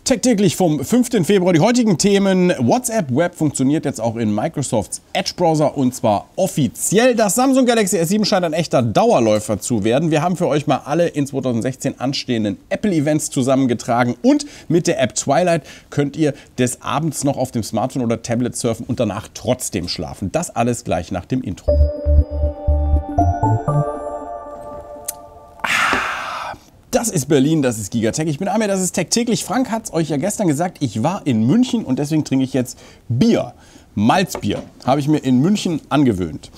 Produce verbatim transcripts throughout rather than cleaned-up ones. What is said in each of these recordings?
Tech-täglich vom fünften Februar. Die heutigen Themen: WhatsApp Web funktioniert jetzt auch in Microsofts Edge-Browser und zwar offiziell. Das Samsung Galaxy S sieben scheint ein echter Dauerläufer zu werden. Wir haben für euch mal alle in zweitausendsechzehn anstehenden Apple-Events zusammengetragen und mit der App Twilight könnt ihr des Abends noch auf dem Smartphone oder Tablet surfen und danach trotzdem schlafen. Das alles gleich nach dem Intro. Das ist Berlin, das ist Gigatech. Ich bin Amir, das ist Tech-täglich. Frank hat es euch ja gestern gesagt, ich war in München und deswegen trinke ich jetzt Bier. Malzbier habe ich mir in München angewöhnt.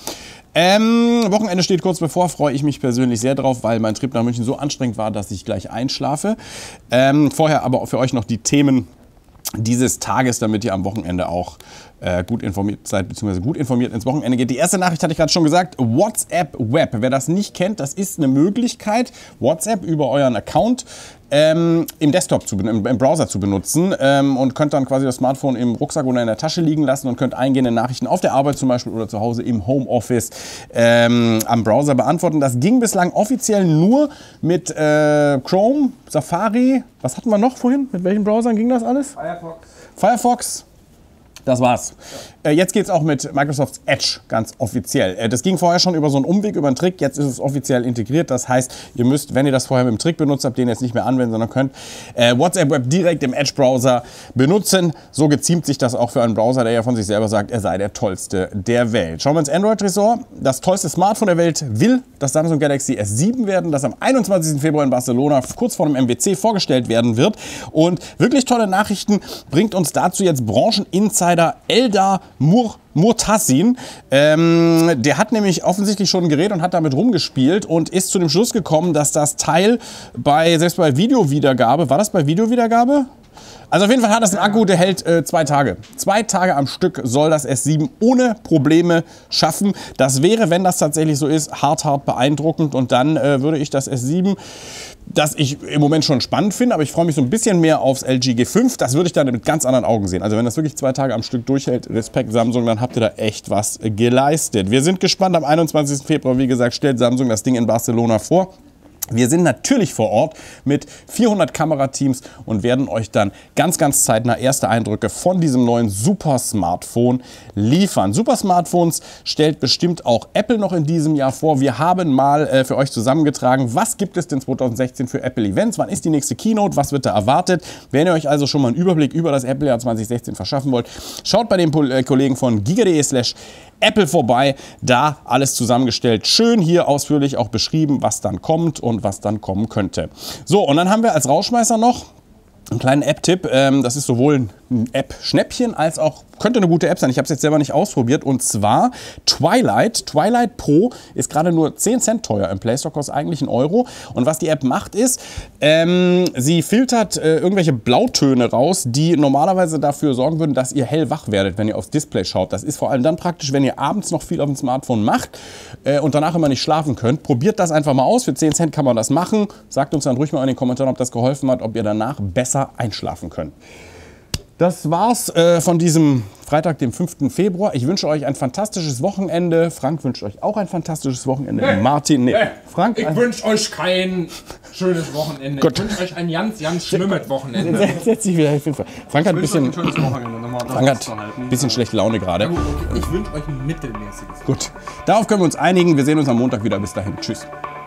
Ähm, Wochenende steht kurz bevor, freue ich mich persönlich sehr drauf, weil mein Trip nach München so anstrengend war, dass ich gleich einschlafe. Ähm, vorher aber für euch noch die Themen dieses Tages, damit ihr am Wochenende auch äh, gut informiert seid, beziehungsweise gut informiert ins Wochenende geht. Die erste Nachricht hatte ich gerade schon gesagt, WhatsApp Web. Wer das nicht kennt, das ist eine Möglichkeit, WhatsApp über euren Account ähm, im Desktop, zu, im, im Browser zu benutzen ähm, und könnt dann quasi das Smartphone im Rucksack oder in der Tasche liegen lassen und könnt eingehende Nachrichten auf der Arbeit zum Beispiel oder zu Hause im Homeoffice ähm, am Browser beantworten. Das ging bislang offiziell nur mit äh, Chrome, Safari. Was hatten wir noch vorhin? Mit welchen Browsern ging das alles? Firefox. Firefox. Das war's. Ja. Äh, jetzt geht's auch mit Microsofts Edge ganz offiziell. Äh, das ging vorher schon über so einen Umweg, über einen Trick. Jetzt ist es offiziell integriert. Das heißt, ihr müsst, wenn ihr das vorher mit dem Trick benutzt habt, den jetzt nicht mehr anwenden, sondern könnt äh, WhatsApp Web direkt im Edge-Browser benutzen. So geziemt sich das auch für einen Browser, der ja von sich selber sagt, er sei der tollste der Welt. Schauen wir ins Android-Ressort. Das tollste Smartphone der Welt will das Samsung Galaxy S sieben werden, das am einundzwanzigsten Februar in Barcelona kurz vor dem M W C vorgestellt werden wird. Und wirklich tolle Nachrichten bringt uns dazu jetzt Brancheninsider Eldar Mur Murtasin. Ähm, der hat nämlich offensichtlich schon ein Gerät und hat damit rumgespielt und ist zu dem Schluss gekommen, dass das Teil bei, selbst bei Videowiedergabe, war das bei Videowiedergabe? Also auf jeden Fall hat das einen Akku, der hält äh, zwei Tage. Zwei Tage am Stück soll das S sieben ohne Probleme schaffen. Das wäre, wenn das tatsächlich so ist, hart, hart beeindruckend. Und dann äh, würde ich das S sieben, das ich im Moment schon spannend finde, aber ich freue mich so ein bisschen mehr aufs L G G fünf. Das würde ich dann mit ganz anderen Augen sehen. Also wenn das wirklich zwei Tage am Stück durchhält, Respekt Samsung, dann habt ihr da echt was geleistet. Wir sind gespannt. Am einundzwanzigsten Februar, wie gesagt, stellt Samsung das Ding in Barcelona vor. Wir sind natürlich vor Ort mit vierhundert Kamerateams und werden euch dann ganz, ganz zeitnah erste Eindrücke von diesem neuen Super-Smartphone liefern. Super-Smartphones stellt bestimmt auch Apple noch in diesem Jahr vor. Wir haben mal äh, für euch zusammengetragen, was gibt es denn zweitausendsechzehn für Apple-Events, wann ist die nächste Keynote, was wird da erwartet. Wenn ihr euch also schon mal einen Überblick über das Apple-Jahr zweitausendsechzehn verschaffen wollt, schaut bei den äh, Kollegen von giga.de slash Apple vorbei, da alles zusammengestellt, schön hier ausführlich auch beschrieben, was dann kommt und was dann kommen könnte. So, und dann haben wir als Rausschmeißer noch einen kleinen App-Tipp. Ähm, das ist sowohl ein App-Schnäppchen als auch, könnte eine gute App sein. Ich habe es jetzt selber nicht ausprobiert. Und zwar Twilight. Twilight Pro ist gerade nur zehn Cent teuer. Im Play Store kostet eigentlich einen Euro. Und was die App macht ist, ähm, sie filtert äh, irgendwelche Blautöne raus, die normalerweise dafür sorgen würden, dass ihr hellwach werdet, wenn ihr aufs Display schaut. Das ist vor allem dann praktisch, wenn ihr abends noch viel auf dem Smartphone macht äh, und danach immer nicht schlafen könnt. Probiert das einfach mal aus. Für zehn Cent kann man das machen. Sagt uns dann ruhig mal in den Kommentaren, ob das geholfen hat, ob ihr danach besser einschlafen könnt. Das war's äh, von diesem Freitag, dem fünften Februar. Ich wünsche euch ein fantastisches Wochenende. Frank wünscht euch auch ein fantastisches Wochenende. Nee. Martin, nee. nee. Frank, ich wünsche euch kein schönes Wochenende. Gut. Ich wünsche euch ein ganz, ganz schlimmes Wochenende. Setz, setz dich wieder hin. Frank hat ein bisschen, ein schönes Wochenende. Nochmal Frank hat ein bisschen schlechte Laune gerade. Ja, okay. Ich wünsche euch ein mittelmäßiges. Gut, darauf können wir uns einigen. Wir sehen uns am Montag wieder. Bis dahin. Tschüss.